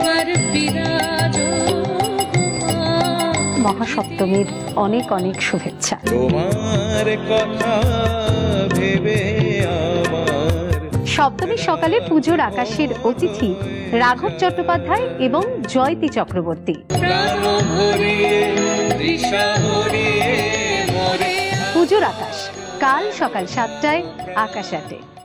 মহাসপ্তমীর অনেক অনেক শুভেচ্ছা। তোমার কথা ভেবে সপ্তমীর সকালে পুজোর আকাশের অতিথি রাঘব চট্টোপাধ্যায় এবং জয়তী চক্রবর্তী। পুজোর আকাশ কাল সকাল 7টায় আকাশ 8-এ।